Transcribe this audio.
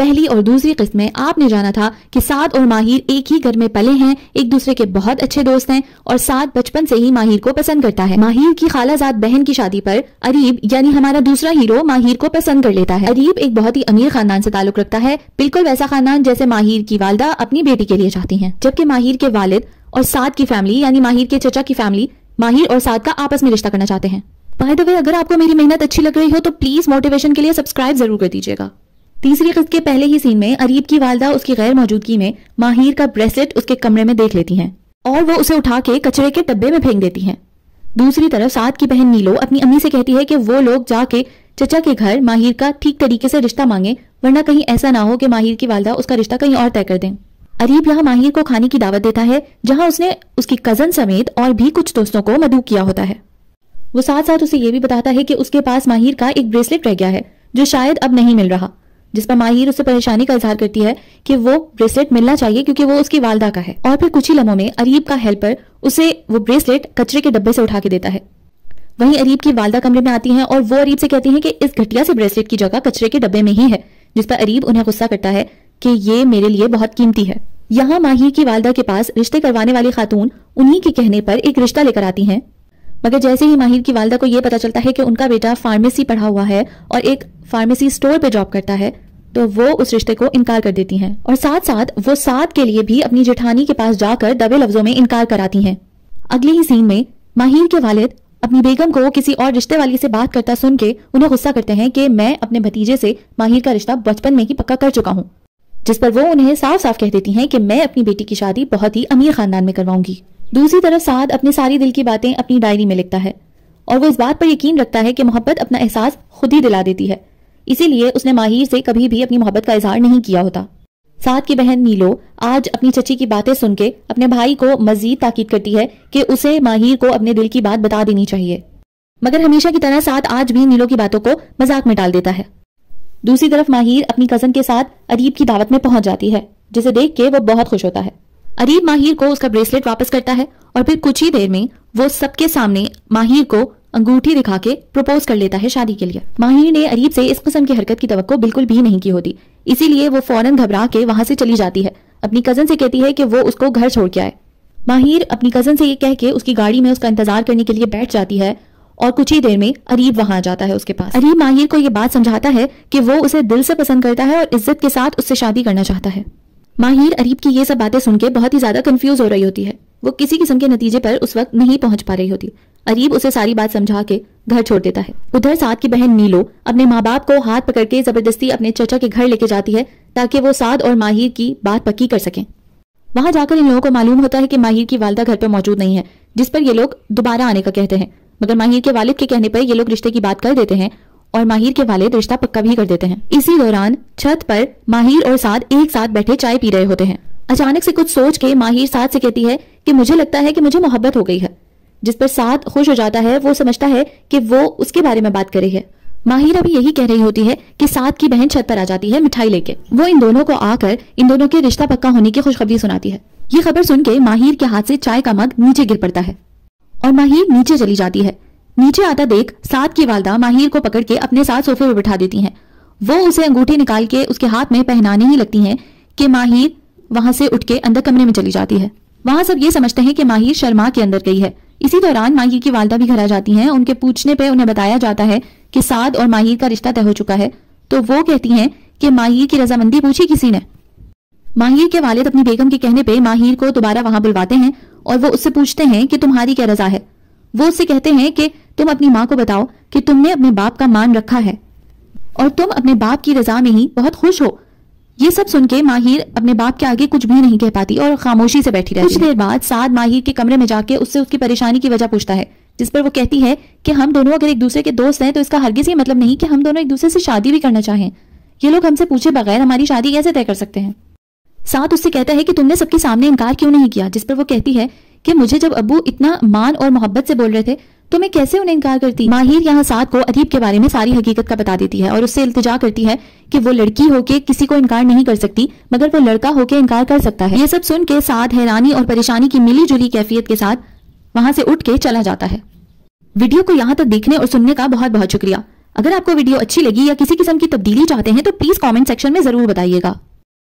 پہلی اور دوسری قسط میں آپ نے جانا تھا کہ سعد اور ماہر ایک ہی گھر میں پلے ہیں، ایک دوسرے کے بہت اچھے دوست ہیں اور سعد بچپن سے ہی ماہر کو پسند کرتا ہے۔ ماہر کی خالہ زاد بہن کی شادی پر اریب یعنی ہمارا دوسرا ہیرو ماہر کو پسند کر لیتا ہے۔ اریب ایک بہت ہی امیر خاندان سے تعلق رکھتا ہے، بالکل ویسا خاندان جیسے ماہر کی والدہ اپنی بیٹی کے لیے چاہتی ہیں، جبکہ ماہر کے والد اور سعد کی فیملی یعنی ماہر کے چچا کی فیملی ماہر اور سعد کا آپس میں رشتہ کرنا چاہتے ہیں۔ بائی دی وے، اگر آپ کو میری محنت اچھی لگ رہی ہو تو پلیز موٹیویشن کے لیے سبسکرائب ضرور کر دیجیے گا۔ تیسری قسط کے پہلے ہی سین میں اریب کی والدہ اس کی غیر موجودگی میں ماہر کا بریسلٹ اس کے کمرے میں دیکھ لیتی ہیں اور وہ اسے اٹھا کے کچرے کے ڈبے میں پھینک دیتی ہیں۔ دوسری طرف سعد کی بہن نیلو اپنی امی سے کہتی ہے کہ وہ لوگ جا کے چچا کے گھر ماہر کا ٹھیک طریقے سے رشتہ مانگیں، ورنہ کہیں ایسا نہ ہو کہ ماہر کی والدہ اس کا رشتہ کہیں اور طے کر دیں۔ اریب یہاں ماہر کو کھانے کی دعوت دیتا ہے جہاں اس نے اس کی کزن سمیت اور بھی کچھ دوستوں کو مدعو کیا ہوتا ہے۔ وہ ساتھ ساتھ اسے یہ بھی بتاتا ہے کہ اس کے پاس ماہر کا ایک بریسلٹ رہ گیا ہے جو شاید اب نہیں مل رہا، جس پر ماہر اس سے پریشانی کا اظہار کرتی ہے کہ وہ بریسلٹ ملنا چاہیے کیونکہ وہ اس کی والدہ کا ہے، اور پھر کچھ ہی لمحوں میں اریب کا ہیلپر اسے وہ بریسلٹ کچرے کے ڈبے سے اٹھا کے دیتا ہے۔ وہیں اریب کی والدہ کمرے میں آتی ہیں اور وہ اریب سے کہتی ہیں کہ اس گھٹیا سے بریسلٹ کی جگہ کچرے کے ڈبے میں ہی ہے، جس پر اریب انہیں غصہ کرتا ہے کہ یہ میرے لیے بہت قیمتی ہے۔ یہاں ماہر کی والدہ کے پاس رشتے کروانے والی خاتون انہی کے کہنے پر ایک رشتہ لے کر آتی ہیں، مگر جیسے ہی ماہر کی والدہ کو یہ پتا چلتا ہے کہ ان کا بیٹا فارمیسی پڑھا ہوا ہے اور ایک فارمیسی سٹور پہ جاب کرتا ہے تو وہ اس رشتے کو انکار کر دیتی ہیں، اور ساتھ ساتھ وہ سعد کے لیے بھی اپنی جٹھانی کے پاس جا کر دبے لفظوں میں انکار کراتی ہیں۔ اگلے ہی سین میں ماہر کے والد اپنی بیگم کو کسی اور رشتے والی سے بات کرتا سن کے انہیں غصہ کرتے ہیں کہ میں اپنے بھتیجے سے ماہر کا رشتہ بچپن میں ہی پکا کر چکا ہوں، جس پر وہ انہیں صاف صاف کہہ دیتی ہیں کہ میں اپنی بیٹی کی شادی بہت ہی امیر خاندان میں کرواؤں گی۔ دوسری طرف سعد اپنے ساری دل کی باتیں اپنی ڈائری میں لکھتا ہے اور وہ اس بات پر یقین رکھتا ہے کہ محبت اپنا احساس خود ہی دلا دیتی ہے، اسی لیے اس نے ماہر سے کبھی بھی اپنی محبت کا اظہار نہیں کیا ہوتا۔ سعد کی بہن نیلو آج اپنی چچی کی باتیں سن کے اپنے بھائی کو مزید تاکید کرتی ہے کہ اسے ماہر کو اپنے دل کی بات بتا دینی چاہیے، مگر ہمیشہ کی طرح سعد آج بھی نیلو کی باتوں کو مذاق میں ڈال دیتا ہے۔ دوسری طرف ماہر اپنی کزن کے ساتھ اریب کی دعوت میں پہنچ جاتی ہے، جسے دیکھ کے وہ بہت خوش ہوتا ہے۔ اریب ماہر کو اس کا بریسلٹ واپس کرتا ہے اور پھر کچھ ہی دیر میں وہ سب کے سامنے ماہر کو انگوٹھی دکھا کے پروپوز کر لیتا ہے شادی کے لیے۔ ماہر نے اریب سے اس قسم کی حرکت کی توقع بالکل بھی نہیں کی ہوتی، اسی لیے وہ فوراً گھبرا کے وہاں سے چلی جاتی ہے، اپنی کزن سے کہتی ہے کہ وہ اس کو گھر چھوڑ کے آئے۔ ماہر اپنی کزن سے یہ کہہ کے اس کی گاڑی میں اس کا انتظار کرنے کے لیے بیٹھ جاتی ہے اور کچھ ہی دیر میں اریب وہاں آ جاتا ہے اس کے پاس۔ اریب ماہر کو یہ بات سمجھاتا ہے کہ وہ اسے دل سے پسند کرتا ہے اور عزت کے ساتھ اس سے شادی کرنا چاہتا ہے۔ ماہر اریب کی یہ سب باتیں سن کے بہت ہی زیادہ کنفیوز ہو رہی ہوتی ہے، وہ کسی قسم کے نتیجے پر اس وقت نہیں پہنچ پا رہی ہوتی۔ اریب اسے ساری بات سمجھا کے گھر چھوڑ دیتا ہے۔ ادھر سعد کی بہن نیلو اپنے ماں باپ کو ہاتھ پکڑ کے زبردستی اپنے چچا کے گھر لے کے جاتی ہے تاکہ وہ سعد اور ماہر کی بات پکی کر سکیں۔ وہاں جا کر ان لوگوں کو معلوم ہوتا ہے کہ ماہر کی والدہ گھر پہ موجود نہیں ہے، جس پر یہ لوگ دوبارہ آنے کا کہتے ہیں، مگر ماہر کے والد کے کہنے پر یہ لوگ رشتے کی بات کر دیتے ہیں اور ماہر کے والد رشتہ پکا بھی کر دیتے ہیں۔ اسی دوران چھت پر ماہر اور سعد ایک ساتھ بیٹھے چائے پی رہے ہوتے ہیں۔ اچانک سے کچھ سوچ کے ماہر سعد سے کہتی ہے کہ مجھے لگتا ہے کہ مجھے محبت ہو گئی ہے، جس پر سعد خوش ہو جاتا ہے، وہ سمجھتا ہے کہ وہ اس کے بارے میں بات کر رہی ہے۔ ماہر ابھی یہی کہہ رہی ہوتی ہے کہ سعد کی بہن چھت پر آ جاتی ہے مٹھائی لے کے، وہ ان دونوں کو آ کر ان دونوں کے رشتہ پکا ہونے کی خوشخبری سناتی ہے۔ یہ خبر سن کے ماہر کے ہاتھ سے چائے کا مگ نیچے گر پڑتا ہے اور ماہر نیچے چلی جاتی ہے۔ نیچے آتا دیکھ سعد کی والدہ ماہر کو پکڑ کے اپنے ساتھ صوفے پر بٹھا دیتی ہیں، وہ اسے انگوٹھی نکال کے اس کے ہاتھ میں پہنانے ہی لگتی ہیں کہ ماہر وہاں سے اٹھ کے اندر کمرے میں چلی جاتی ہے۔ وہاں سب یہ سمجھتے ہیں کہ ماہر شرما کے اندر گئی ہے۔ اسی دوران ماہر کی والدہ بھی گھر آ جاتی ہیں، ان کے پوچھنے پہ انہیں بتایا جاتا ہے کہ سعد اور ماہر کا رشتہ طے ہو چکا ہے، تو وہ کہتی ہیں کہ ماہر کی رضامندی پوچھی کسی نے؟ ماہر کے والد اپنی بیگم کے کہنے پہ ماہر کو دوبارہ وہاں بلواتے ہیں اور وہ اس سے پوچھتے ہیں کہ تمہاری کیا رضا ہے۔ وہ اس سے کہتے ہیں کہ تم اپنی ماں کو بتاؤ کہ تم نے اپنے باپ کا مان رکھا ہے اور تم اپنے باپ کی رضا میں ہی بہت خوش ہو۔ یہ سب سن کے ماہر اپنے باپ کے آگے کچھ بھی نہیں کہہ پاتی اور خاموشی سے بیٹھی رہتی ہے۔ کچھ دیر بعد سعد ماہر کے کمرے میں جا کے اس سے اس کی پریشانی کی وجہ پوچھتا ہے، جس پر وہ کہتی ہے کہ ہم دونوں اگر ایک دوسرے کے دوست ہیں تو اس کا ہرگز یہ مطلب نہیں کہ ہم دونوں ایک دوسرے سے شادی بھی کرنا چاہیں۔ یہ لوگ ہم سے پوچھے بغیر ہماری شادی کیسے طے کر سکتے ہیں؟ سعد اس سے کہتا ہے کہ تم نے سب کے سامنے انکار کیوں نہیں کیا، جس پر وہ کہتی ہے کہ مجھے جب ابو اتنا مان اور محبت سے بول رہے تھے تو میں کیسے انہیں انکار کرتی۔ ماہر یہاں سعد کو اریب کے بارے میں ساری حقیقت کا بتا دیتی ہے اور اس سے التجا کرتی ہے کہ وہ لڑکی ہو کے کسی کو انکار نہیں کر سکتی مگر وہ لڑکا ہو کے انکار کر سکتا ہے۔ یہ سب سن کے سعد حیرانی اور پریشانی کی ملی جلی کیفیت کے ساتھ وہاں سے اٹھ کے چلا جاتا ہے۔ ویڈیو کو یہاں تک دیکھنے اور سننے کا بہت بہت شکریہ۔ اگر آپ کو ویڈیو اچھی لگی یا کسی قسم کی تبدیلی چاہتے ہیں تو پلیز کامنٹ سیکشن میں ضرور بتائیے گا.